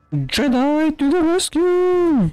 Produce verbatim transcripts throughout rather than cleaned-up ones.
Jedi to the rescue!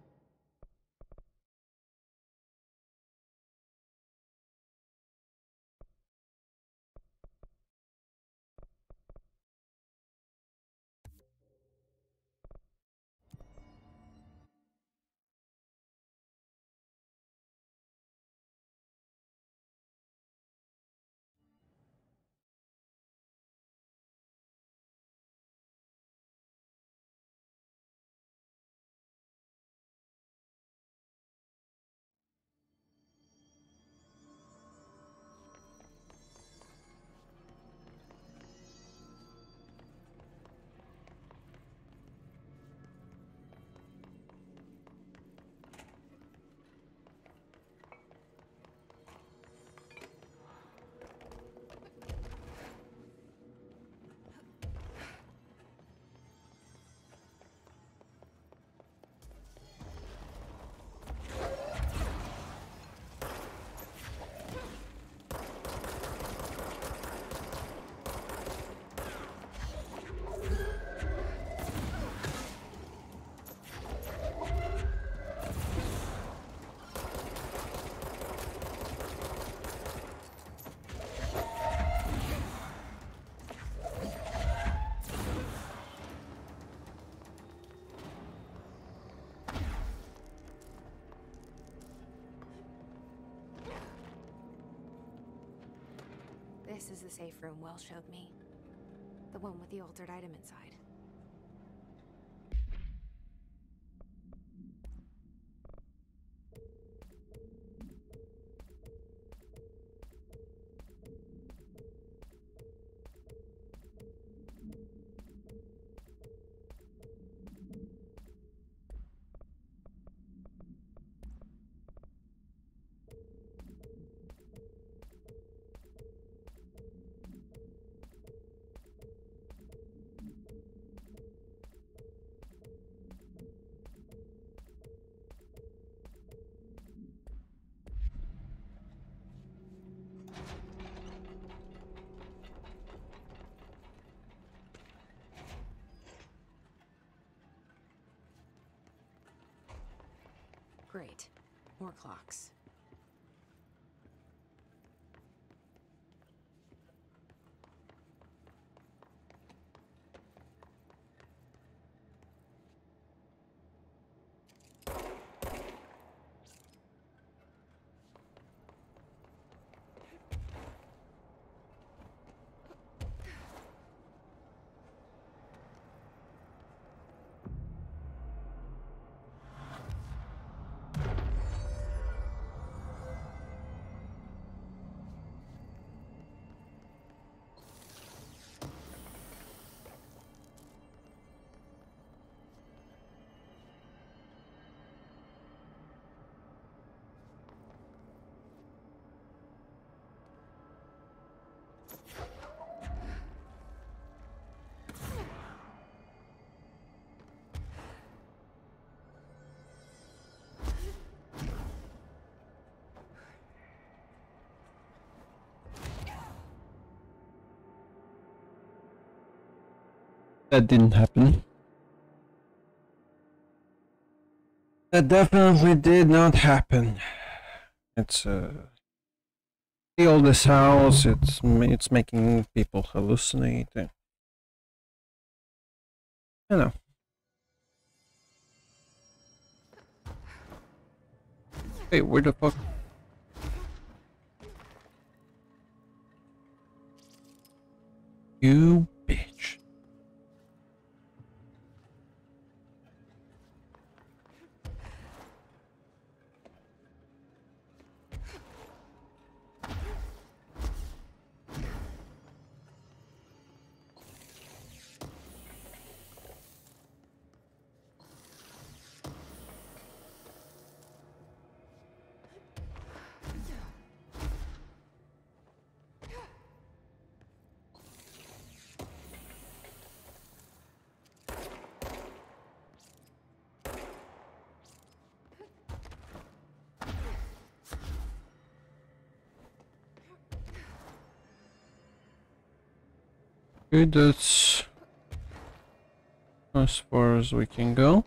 This is the safe room Wells showed me. The one with the altered item inside. Great. More clocks. That didn't happen. That definitely did not happen. It's uh, the oldest house. It's it's making people hallucinate. I know. Hey, where the fuck? You bitch. Okay, that's... as far as we can go.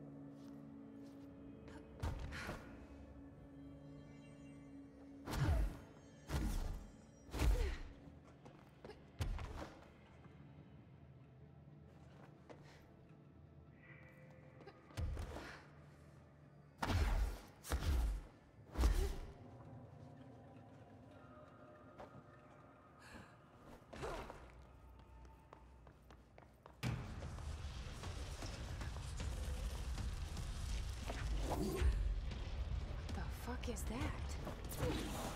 What is that?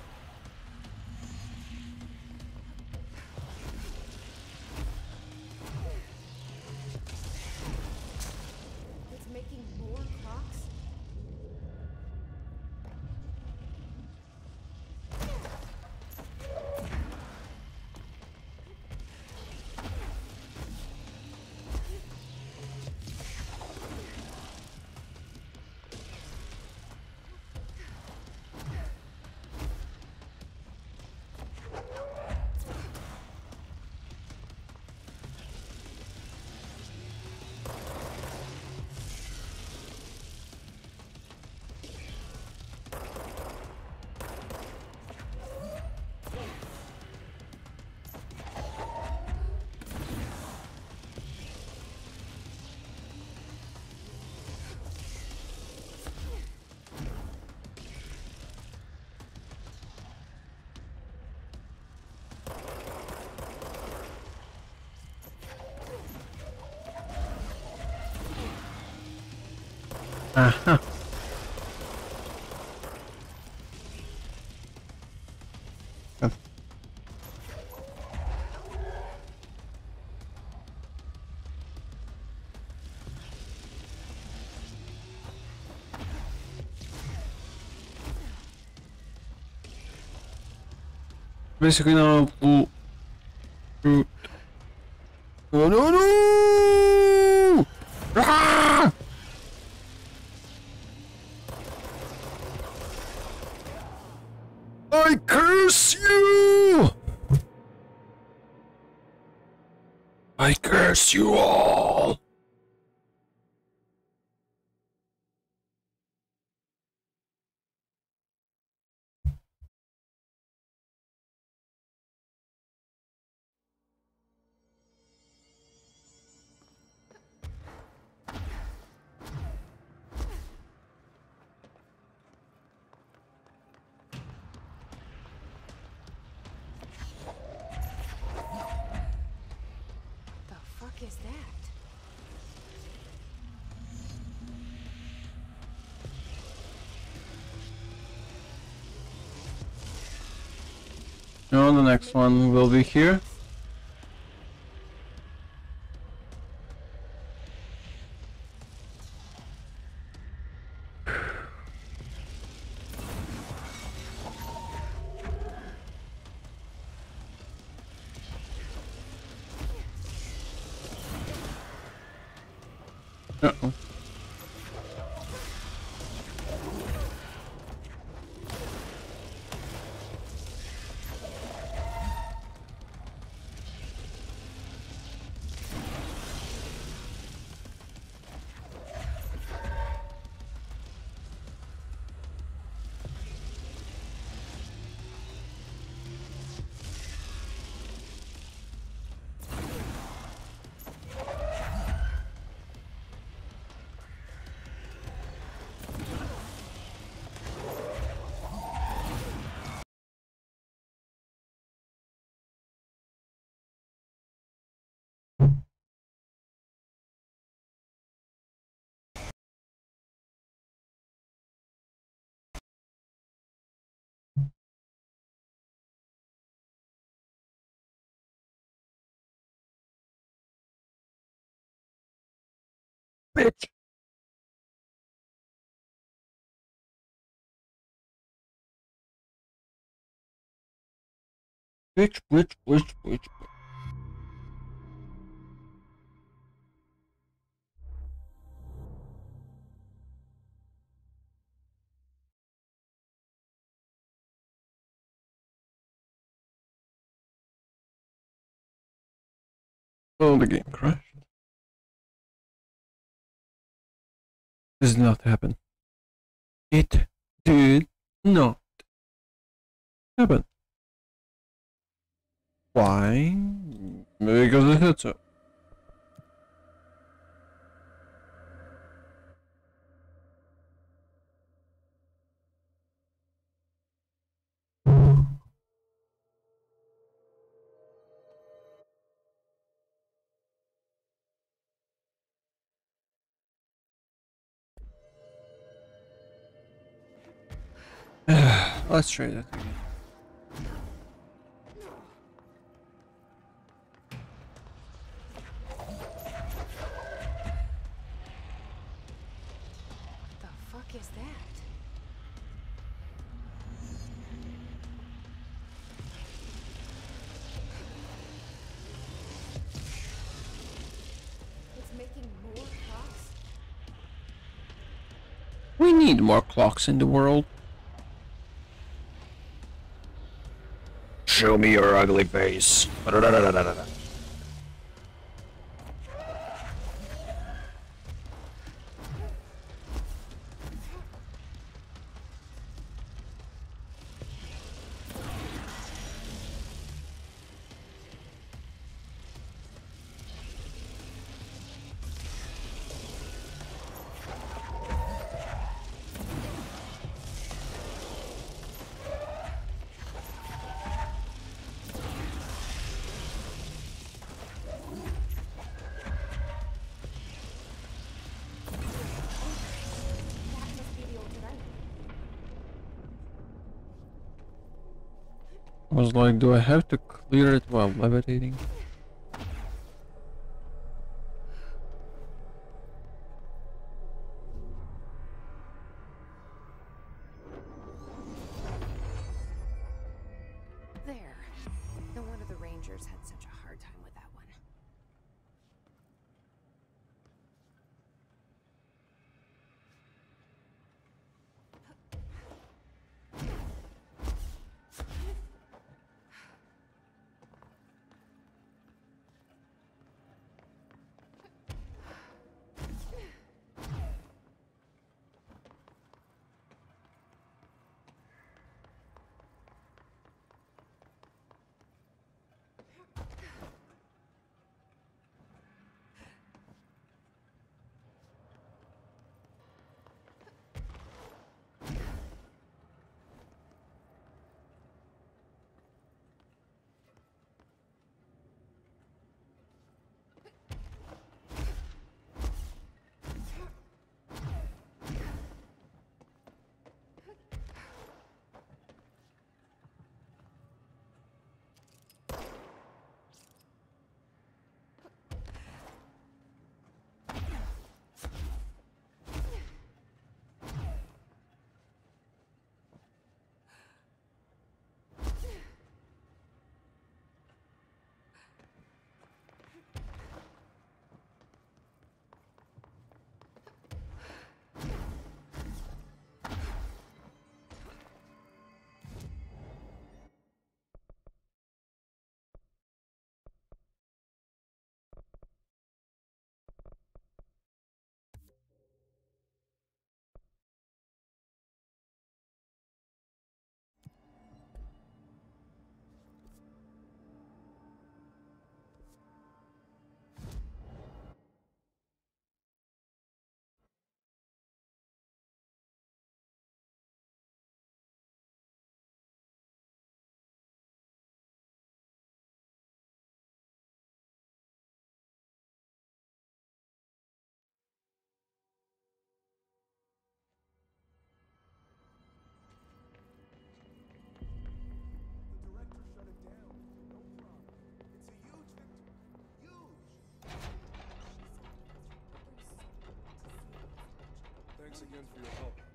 It's making more clocks? Aha. Good. Basically now pull through. Oh no no! Ah! I curse you! I curse you all! The fuck is that? No, the next one will be here. Uh-oh. Bitch! Bitch, bitch, bitch, bitch. Oh, the game crashed. This did not happen. It did not happen. Why? Because I said so. Let's try that again. The fuck is that? It's making more clocks? We need more clocks in the world. Show me your ugly face. I was like, do I have to clear it while levitating? There. No wonder the Rangers had such a hard time with that one. Thanks again for your help.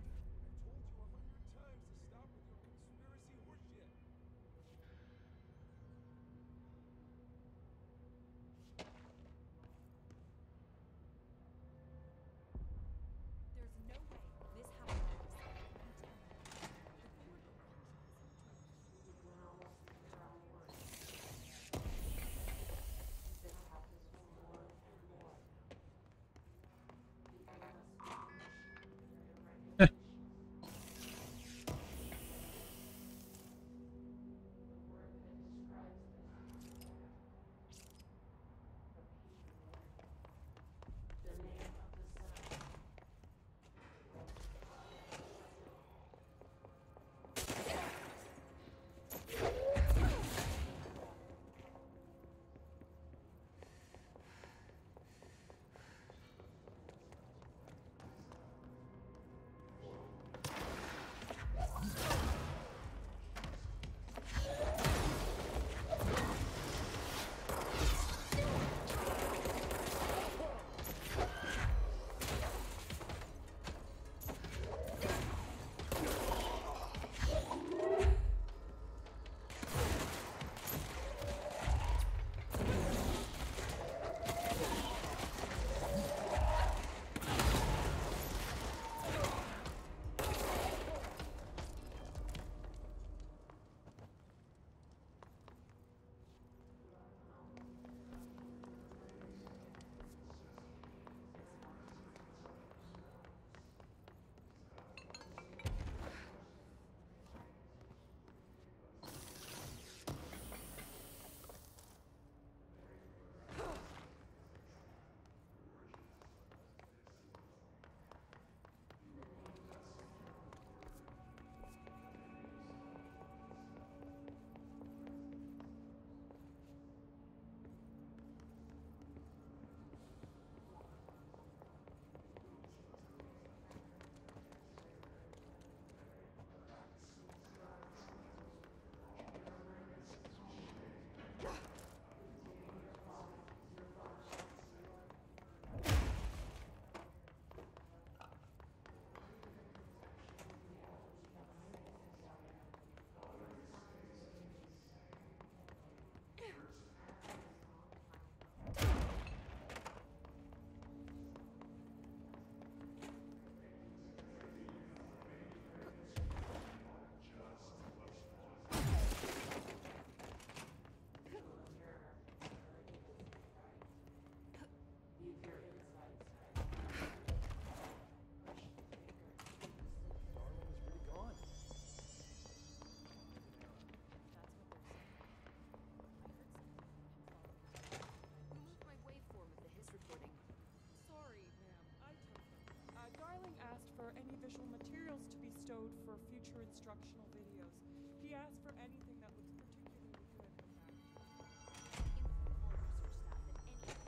for future instructional videos. He asked for anything that looks particularly good from that. Inform all research staff that any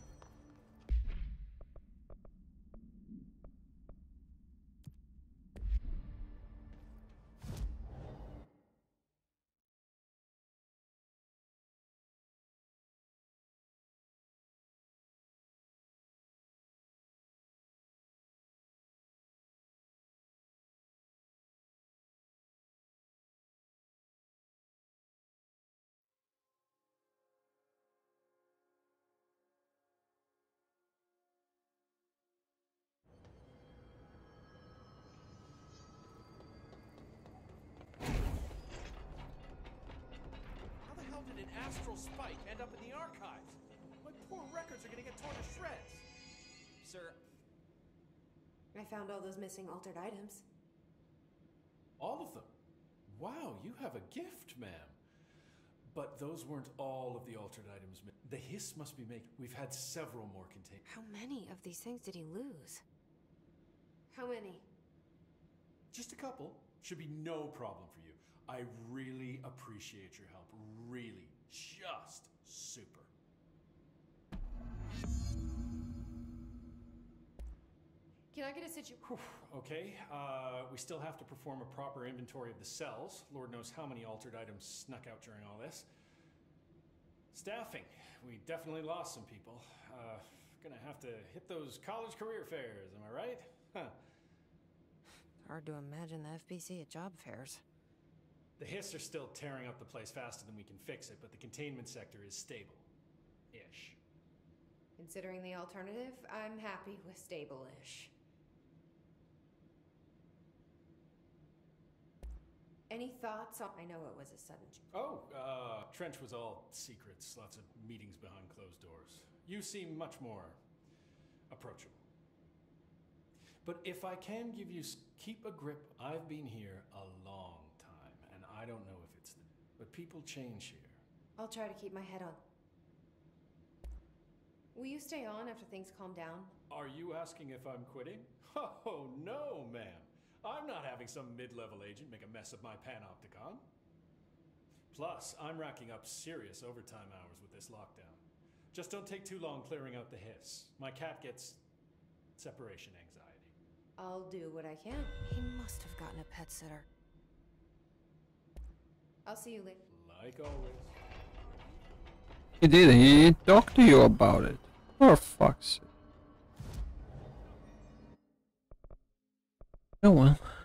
How the hell did an astral spike end up in the archives? My poor records are gonna get torn to shreds. Sir, I found all those missing altered items. all of them? Wow, you have a gift, ma'am. But those weren't all of the altered items. ma- The hiss must be making. We've had several more contained. How many of these things did he lose? How many? Just a couple. Should be no problem for you. I really appreciate your help. Really. Just super. Can I get a situ- Whew, okay, uh, we still have to perform a proper inventory of the cells. Lord knows how many altered items snuck out during all this. Staffing. We definitely lost some people. Uh, gonna have to hit those college career fairs, am I right? Huh. Hard to imagine the F B C at job fairs. The hiss are still tearing up the place faster than we can fix it, but the containment sector is stable. Ish. Considering the alternative, I'm happy with stable-ish. Any thoughts on... I know it was a sudden... ch- Oh, uh, Trench was all secrets, lots of meetings behind closed doors. You seem much more approachable. But if I can give you... s- Keep a grip. I've been here a long time, and I don't know if it's... The, but people change here. I'll try to keep my head on. Will you stay on after things calm down? Are you asking if I'm quitting? Oh, no, ma'am. I'm not having some mid-level agent make a mess of my panopticon. Plus, I'm racking up serious overtime hours with this lockdown. Just don't take too long clearing out the hiss. My cat gets separation anxiety. I'll do what I can. He must have gotten a pet sitter. I'll see you later. Like always. He did. He talked to you about it. For fuck's sake. Oh well.